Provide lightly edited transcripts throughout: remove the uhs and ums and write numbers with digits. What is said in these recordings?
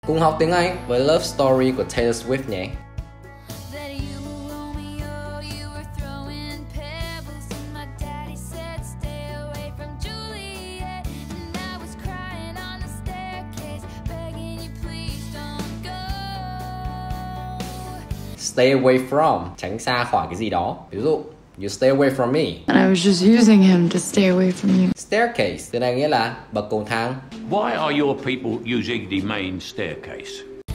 Cùng học tiếng Anh với Love Story của Taylor Swift nhé. Stay away from, tránh xa khỏi cái gì đó. Ví dụ, you stay away from me. And I was just using him to stay away from you. Staircase, từ này nghĩa là bậc cầu thang. Why are your people using the main staircase?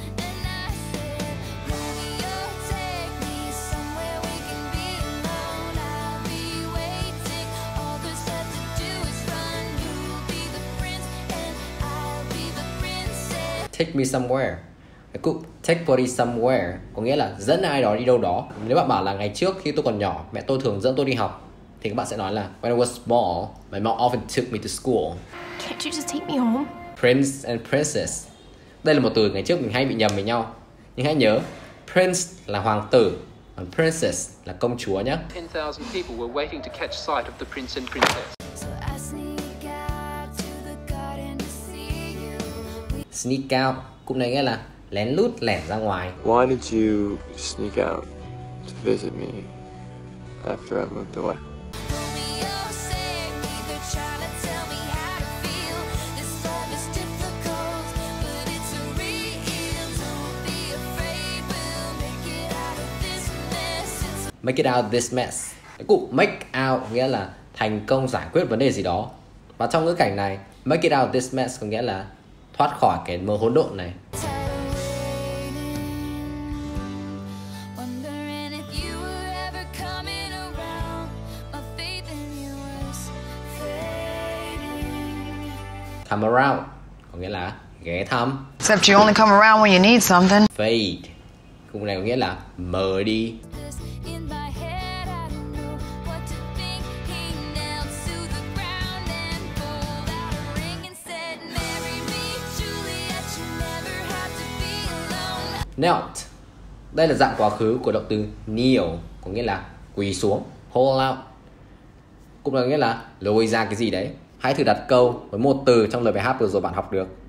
Take me somewhere. Cụm take body somewhere có nghĩa là dẫn ai đó đi đâu đó. Nếu bạn bảo là ngày trước khi tôi còn nhỏ, mẹ tôi thường dẫn tôi đi học, thì các bạn sẽ nói là when I was small, my mom often took me to school. Can't you just take me home? Prince and princess. Đây là một từ ngày trước mình hay bị nhầm với nhau. Nhưng hãy nhớ, prince là hoàng tử, còn princess là công chúa nhé. 10,000 people were waiting to catch sight of the prince and princess. Sneak out, cụm này nghĩa là lén lút lẻn ra ngoài. Why did you sneak out to visit me after I moved away? Make it out this mess. Cái cụm make out nghĩa là thành công giải quyết vấn đề gì đó. Và trong ngữ cảnh này, make it out this mess có nghĩa là thoát khỏi cái mớ hỗn độn này. Come around có nghĩa là ghé thăm. Except you only come around when you need something. Fade cụm này có nghĩa là mờ đi. Knelt. Đây là dạng quá khứ của động từ kneel, có nghĩa là quỳ xuống. Hold out cũng là nghĩa là lôi ra cái gì đấy. Hãy thử đặt câu với một từ trong lời bài hát vừa rồi bạn học được.